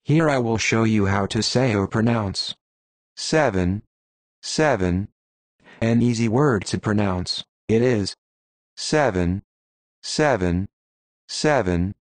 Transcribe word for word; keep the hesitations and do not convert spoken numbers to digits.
Here I will show you how to say or pronounce seven, seven. An easy word to pronounce. It is seven, seven, seven.